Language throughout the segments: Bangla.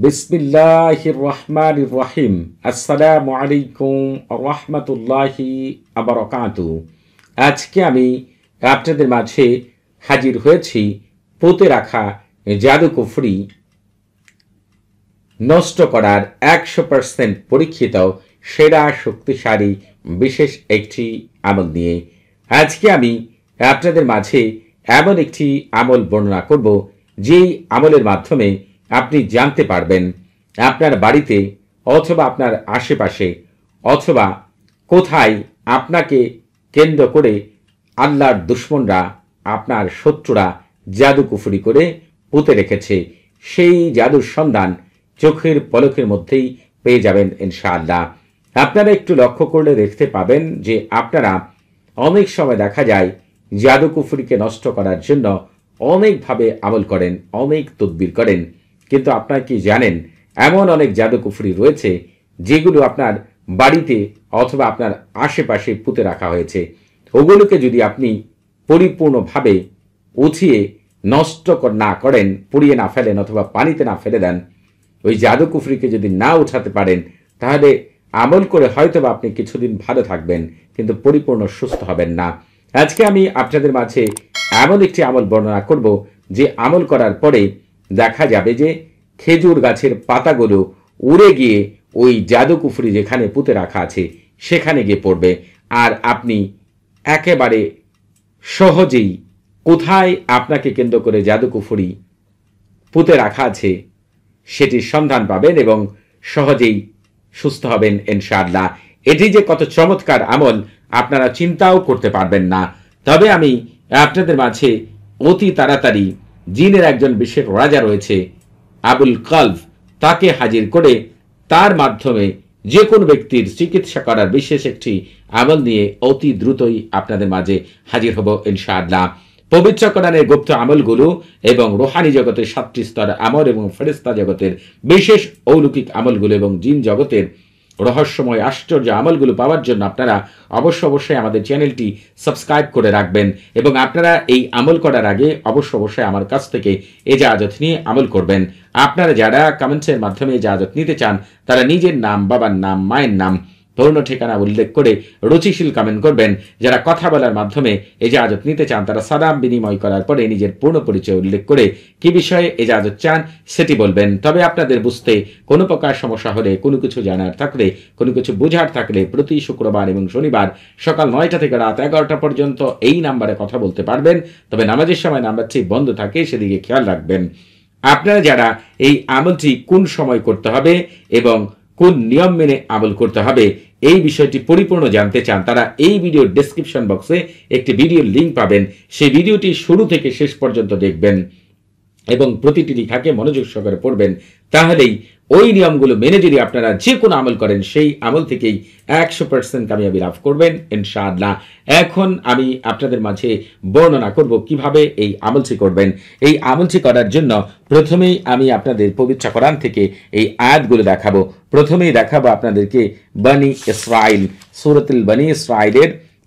বিসমিল্লাহির রহমানির রহিম। আসসালামু আলাইকুম রহমতুল্লাহি আবরাকাতুহু। আজকে আমি আপনাদের মাঝে হাজির হয়েছি পুঁতে রাখা জাদুকুফরি নষ্ট করার 100% পরীক্ষিত সেরা শক্তিশালী বিশেষ একটি আমল নিয়ে। আজকে আমি আপনাদের মাঝে এমন একটি আমল বর্ণনা করব, যেই আমলের মাধ্যমে আপনি জানতে পারবেন আপনার বাড়িতে অথবা আপনার আশেপাশে অথবা কোথায় আপনাকে কেন্দ্র করে আল্লাহর দুশমনরা, আপনার শত্রুরা জাদুকুফরি করে পুঁতে রেখেছে। সেই জাদুর সন্ধান চোখের পলকের মধ্যেই পেয়ে যাবেন ইনশাআল্লাহ। আপনারা একটু লক্ষ্য করলে দেখতে পাবেন যে আপনারা অনেক সময় দেখা যায় জাদুকুফরিকে নষ্ট করার জন্য অনেকভাবে আমল করেন, অনেক তদবির করেন, কিন্তু আপনারা কি জানেন এমন অনেক জাদুকুফরি রয়েছে যেগুলো আপনার বাড়িতে অথবা আপনার আশেপাশে পুঁতে রাখা হয়েছে। ওগুলোকে যদি আপনি পরিপূর্ণভাবে উঠিয়ে নষ্ট না করেন, পুড়িয়ে না ফেলেন অথবা পানিতে না ফেলে দেন, ওই জাদুকুফরিকে যদি না উঠাতে পারেন, তাহলে আমল করে হয়তোবা আপনি কিছুদিন ভালো থাকবেন, কিন্তু পরিপূর্ণ সুস্থ হবেন না। আজকে আমি আপনাদের মাঝে এমন একটি আমল বর্ণনা করব, যে আমল করার পরে দেখা যাবে যে খেজুর গাছের পাতাগুলো উড়ে গিয়ে ওই জাদুকুফরি যেখানে পুঁতে রাখা আছে সেখানে গিয়ে পড়বে, আর আপনি একেবারে সহজেই কোথায় আপনাকে কেন্দ্র করে জাদুকুফরি পুঁতে রাখা আছে সেটির সন্ধান পাবেন এবং সহজেই সুস্থ হবেন ইনশাআল্লাহ। এটি যে কত চমৎকার আমল আপনারা চিন্তাও করতে পারবেন না। তবে আমি আপনাদের মাঝে অতি তাড়াতাড়ি জিনের একজন বিশেষ রাজা রয়েছে আবুল কলব, তাকে হাজির করে তার মাধ্যমে যে কোনো ব্যক্তির চিকিৎসা করার বিশেষ একটি আমল নিয়ে অতি দ্রুতই আপনাদের মাঝে হাজির হব ইনশাআল্লাহ। পবিত্র কোরআনের গুপ্ত আমলগুলো এবং রুহানি জগতের 7টি স্তর আমল এবং ফেরেশতা জগতের বিশেষ অলৌকিক আমলগুলো এবং জিন জগতের রহস্যময় আশ্চর্য আমলগুলো পাওয়ার জন্য আপনারা অবশ্যই আমাদের চ্যানেলটি সাবস্ক্রাইব করে রাখবেন এবং আপনারা এই আমল করার আগে অবশ্যই আমার কাছ থেকে ইজাজত নিয়ে আমল করবেন। আপনারা যারা কমেন্টসের মাধ্যমে ইজাজত নিতে চান, তারা নিজের নাম, বাবার নাম, মায়ের নাম, পূর্ণ ঠিকানা উল্লেখ করে রুচিশীল কমেন্ট করবেন। যারা কথা বলার মাধ্যমে ইজাজত নিতে চান, তারা সালাম বিনিময় করার পরে নিজের পূর্ণ পরিচয় উল্লেখ করে কি বিষয়ে ইজাজত চান সেটি বলবেন। তবে আপনাদের বুঝতে কোনো প্রকার সমস্যা হলে, কোনো কিছু জানার থাকলে, কোনো কিছু বোঝার থাকলে প্রতি শুক্রবার এবং শনিবার সকাল 9টা থেকে রাত 11টা পর্যন্ত এই নাম্বারে কথা বলতে পারবেন। তবে নামাজের সময় নাম্বারটি বন্ধ থাকে, সেদিকে খেয়াল রাখবেন। আপনারা যারা এই আমলটি কোন সময় করতে হবে এবং কোন নিয়ম মেনে আমল করতে হবে এই বিষয়টি পরিপূর্ণ জানতে চান, তারা এই ভিডিওর ডেসক্রিপশন বক্সে একটি ভিডিওর লিঙ্ক পাবেন। সেই ভিডিওটি শুরু থেকে শেষ পর্যন্ত দেখবেন এবং প্রতিটি লেখাকে মনোযোগ সহকারে পড়বেন। তাহলেই ওই নিয়মগুলো মেনে যদি আপনারা যে কোনো আমল করেন, সেই আমল থেকেই 100% কামিয়াবি লাভ করবেন ইনশাআল্লাহ। এখন আমি আপনাদের মাঝে বর্ণনা করব কিভাবে এই আমলটি করবেন। এই আমলটি করার জন্য প্রথমেই আমি আপনাদের পবিত্র কোরআন থেকে এই আয়াতগুলো দেখাবো। প্রথমেই দেখাবো আপনাদেরকে বনি ইসরাইল, সূরাতুল বনি ইসরাইলের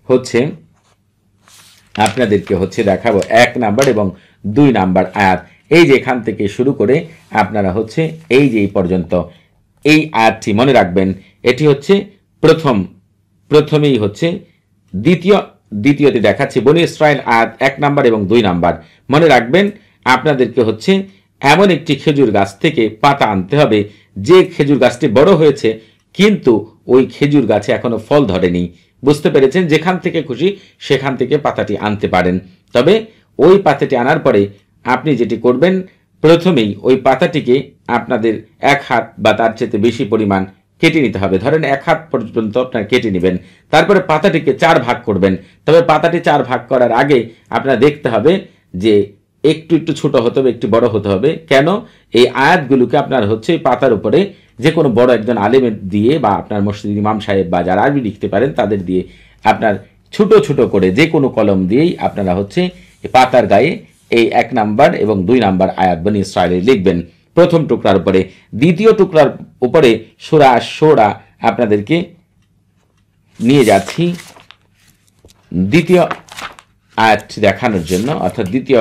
আপনাদেরকে দেখাবো 1 নাম্বার এবং 2 নাম্বার আয়াত। এই যে এখান থেকে শুরু করে আপনারা এই যে এই পর্যন্ত এই আয়াতটি মনে রাখবেন। এটি প্রথমেই দ্বিতীয়তে দেখাচ্ছি বনি ইসরাইল আয়াত 1 নাম্বার এবং 2 নাম্বার। মনে রাখবেন আপনাদেরকে এমন একটি খেজুর গাছ থেকে পাতা আনতে হবে, যে খেজুর গাছটি বড় হয়েছে কিন্তু ওই খেজুর গাছে এখনো ফল ধরেনি। বুঝতে পেরেছেন? যেখান থেকে খুশি সেখান থেকে পাতাটি আনতে পারেন। তবে ওই পাতাটি আনার পরে আপনি যেটি করবেন, প্রথমেই ওই পাতাটিকে আপনাদের 1 হাত বা তার চেয়ে বেশি পরিমাণ কেটে নিতে হবে। ধরেন 1 হাত পর্যন্ত আপনারা কেটে নেবেন। তারপরে পাতাটিকে 4 ভাগ করবেন। তবে পাতাটি 4 ভাগ করার আগে আপনারা দেখতে হবে যে একটু ছোট হতে হবে, একটু বড় হতে হবে। কেন? এই আয়াতগুলোকে আপনার পাতার উপরে যে কোনো বড় একজন আলেমের দিয়ে বা আপনার মসজিদ ইমাম সাহেব বা যারা আরবি লিখতে পারেন তাদের দিয়ে আপনার ছোট করে যে কোনো কলম দিয়েই আপনারা পাতার গায়ে এই 1 নাম্বার এবং 2 নাম্বার আয়াত বনি ইসরাইলে লিখবেন প্রথম টুকরার উপরে। দ্বিতীয় টুকরার উপরে সূরা আশ-শুরা আপনাদেরকে নিয়ে যাচ্ছি দ্বিতীয় আয়াতটি দেখানোর জন্য, অর্থাৎ দ্বিতীয়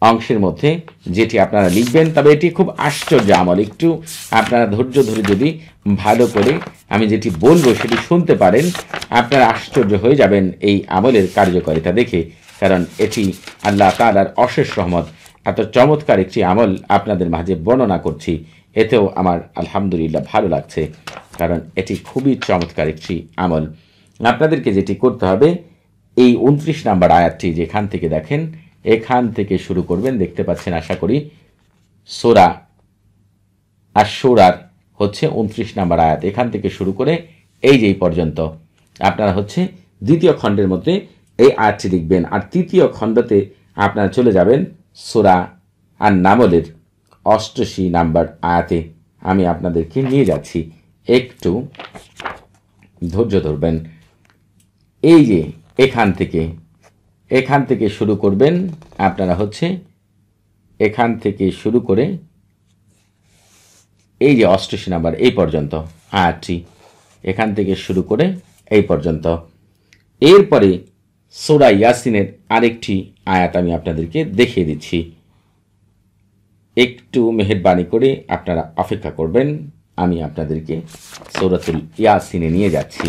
অংশের মধ্যে যেটি আপনারা লিখবেন। তবে এটি খুব আশ্চর্য আমল, একটু আপনারা ধৈর্য ধরে যদি ভালো করে আমি যেটি বলবো সেটি শুনতে পারেন, আপনারা আশ্চর্য হয়ে যাবেন এই আমলের কার্যকারিতা দেখে। কারণ এটি আল্লাহ তাআলার অশেষ রহমত। এত চমৎকার একটি আমল আপনাদের মাঝে বর্ণনা করছি, এতেও আমার আলহামদুলিল্লাহ ভালো লাগছে, কারণ এটি খুবই চমৎকার একটি আমল। আপনাদেরকে যেটি করতে হবে, এই 29 নাম্বার আয়াতটি যেখান থেকে দেখেন, এখান থেকে শুরু করবেন। দেখতে পাচ্ছেন আশা করি, সূরা আশ-শুরার হচ্ছে 29 নাম্বার আয়াত। এখান থেকে শুরু করে এই যে পর্যন্ত আপনারা হচ্ছে দ্বিতীয় খণ্ডের মধ্যে এই আয়াতটি লিখবেন। আর তৃতীয় খণ্ডতে আপনারা চলে যাবেন সূরা আন-নামলের 88 নাম্বার আয়াতে। আমি আপনাদেরকে নিয়ে যাচ্ছি, একটু ধৈর্য ধরবেন। এই যে এখান থেকে শুরু করবেন আপনারা হচ্ছে, এখান থেকে শুরু করে এই যে 88 নাম্বার এই পর্যন্ত আয়াতটি, এখান থেকে শুরু করে এই পর্যন্ত। এরপরে সূরা ইয়াসিনের আরেকটি আয়াত আমি আপনাদেরকে দেখিয়ে দিচ্ছি, একটু মেহেরবানি করে আপনারা অপেক্ষা করবেন। আমি আপনাদেরকে সূরাতুল ইয়াসিনে নিয়ে যাচ্ছি।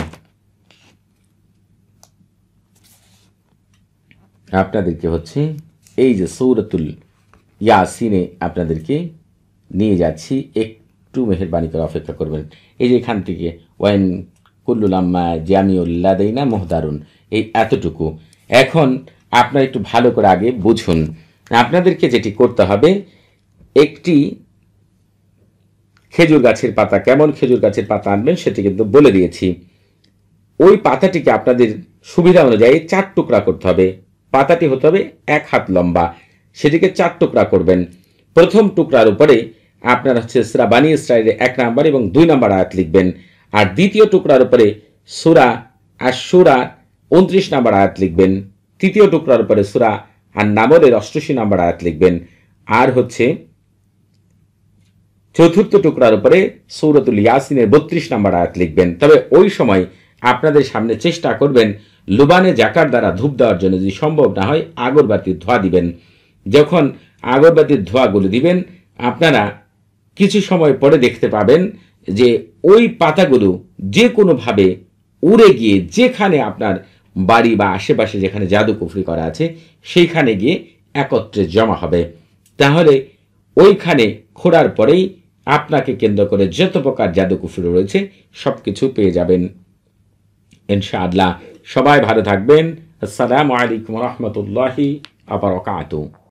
আপনাদেরকে হচ্ছে এই যে সূরাতুল ইয়াসিনে আপনাদেরকে নিয়ে যাচ্ছি, একটু মেহেরবানি করে অপেক্ষা করবেন। এই যে এখান থেকে ওয়াইন কুল্লুল আম্মা জামিউল লাদাইনা মুহদারুন, এই এতটুকু। এখন আপনারা একটু ভালো করে আগে বুঝুন। আপনাদেরকে যেটি করতে হবে, একটি খেজুর গাছের পাতা, কেমন খেজুর গাছের পাতা আনবেন সেটি কিন্তু বলে দিয়েছি। ওই পাতাটিকে আপনাদের সুবিধা অনুযায়ী 4 টুকরা করতে হবে। পাতাটি হতে হবে 1 হাত লম্বা, সেটিকে 4 টুকরা করবেন। প্রথম টুকরার উপরে আপনারা হচ্ছে সূরা বানী ইসরাঈলের 1 নাম্বার এবং 2 নাম্বার আয়াত লিখবেন। আর দ্বিতীয় টুকরার উপরে সূরা আশ-শুরা 29 নাম্বার আয়াত লিখবেন। তৃতীয় টুকরার উপরে সূরা আন-নামলের 88 নাম্বার আয়াত লিখবেন। আর হচ্ছে চতুর্থ টুকরার উপরে সূরাতুল ইয়াসিনের 32 নাম্বার আয়াত লিখবেন। তবে ওই সময় আপনাদের সামনে চেষ্টা করবেন লুবানে জাকার দ্বারা ধূপ দেওয়ার জন্য, যদি সম্ভব না হয় আগরবাতির ধোঁয়া দিবেন। যখন আগরবাতির ধোঁয়াগুলো দিবেন, আপনারা কিছু সময় পরে দেখতে পাবেন যে ওই পাতাগুলো যে কোনোভাবে উড়ে গিয়ে যেখানে আপনার বাড়ি বা আশেপাশে যেখানে জাদু কুফরি করা আছে সেইখানে গিয়ে একত্রে জমা হবে। তাহলে ওইখানে খোঁড়ার পরেই আপনাকে কেন্দ্র করে যত প্রকার জাদু কুফরি রয়েছে সব কিছু পেয়ে যাবেন ইনশাআল্লাহ। সবাই ভালো থাকবেন। আসসালামু আলাইকুম ওয়া রাহমাতুল্লাহি ওয়া বারাকাতুহু।